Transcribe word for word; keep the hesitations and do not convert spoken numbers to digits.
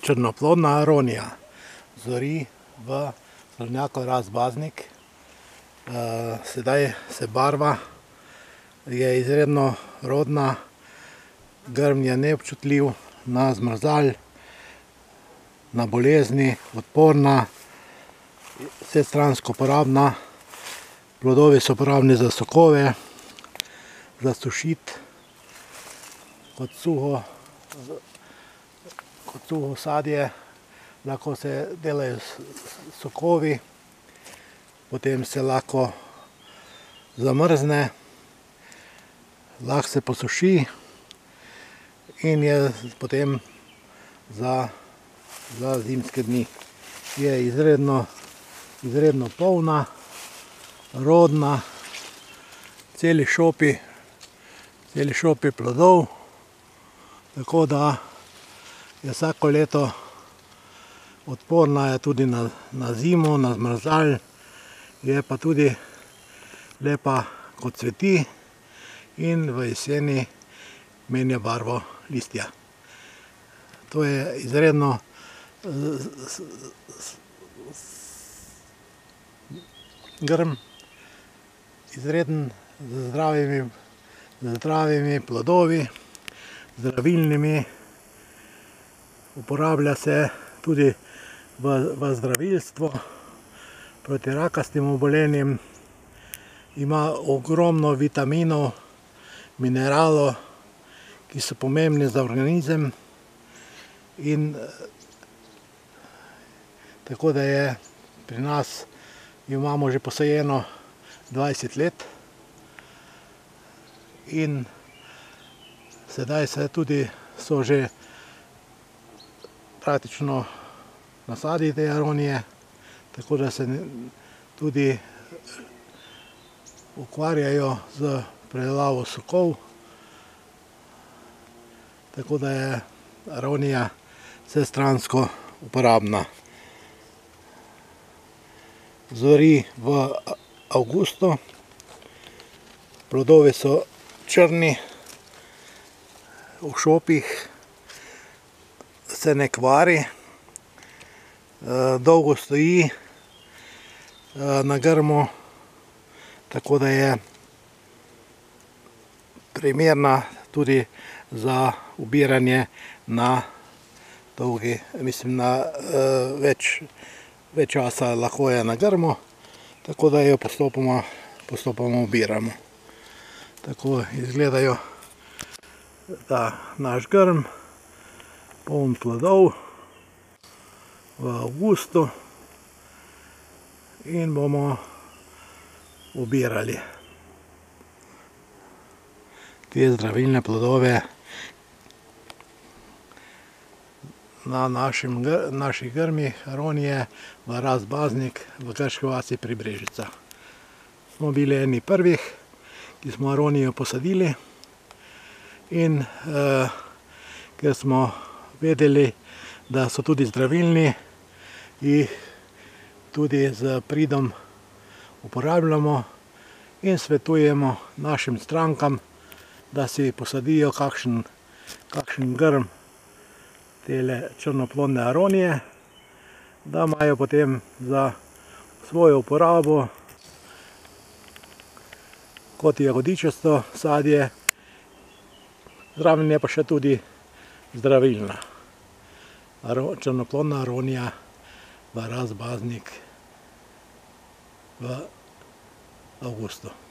črnoplodna aronija zori v Slovnjakov Ras Baznik. Sedaj se barva, je izredno rodna, grm je neobčutljiv na zmrzal, na bolezni, odporna, vsestransko uporabna. Plodovi so uporabni za sokove, za sušiti, kot suho, kot suho sadje. Lahko se delajo sokovi, potem se lahko zamrzne, lahko se posuši in je potem za, za zimske dni. Je izredno, izredno polna, rodna, celi šopi, celi šopi plodov, tako da je vsako leto odporna, je tudi na, na zimo, na zmrzal, je pa tudi lepa, ko cveti, in v jeseni menja barvo listja. To je izredno grm, izreden z zdravimi, z zdravimi plodovi, zdravilnimi. Uporablja se tudi v, v zdravilstvo proti rakastim obolenjem. Ima ogromno vitaminov, mineralov, ki so pomembni za organizem. In tako da je pri nas, imamo že posajeno dvajset let. In sedaj se tudi so že praktično nasadi te aronije, tako da se tudi ukvarjajo z predelavo sokov. Tako da je aronija vsestransko uporabna. Zori v avgustu, plodovi so črni, v šopih, se ne kvari, dolgo stoji na grmu, tako da je primerna tudi za ubiranje na dolgi, mislim na več, več časa lahko je na grmu, tako da jo postopoma, postopoma ubiramo. Tako izgledajo ta naš grm, poln plodov v avgustu, in bomo ubirali te zdravilne plodove na našim, naših grmih aronije v Ras Baznik v Krški vasi pri Brežicah. Smo bili eni prvih, ki smo aronijo posadili, in eh, ker smo vedeli, da so tudi zdravilni, jih tudi z pridom uporabljamo in svetujemo našim strankam, da si posadijo kakšen, kakšen grm tele črnoplodne aronije, da imajo potem za svojo uporabo kot jagodičasto sadje, zraven je pa še tudi zdravilna. Črnoplodna aronija v Ras Baznik v avgustu.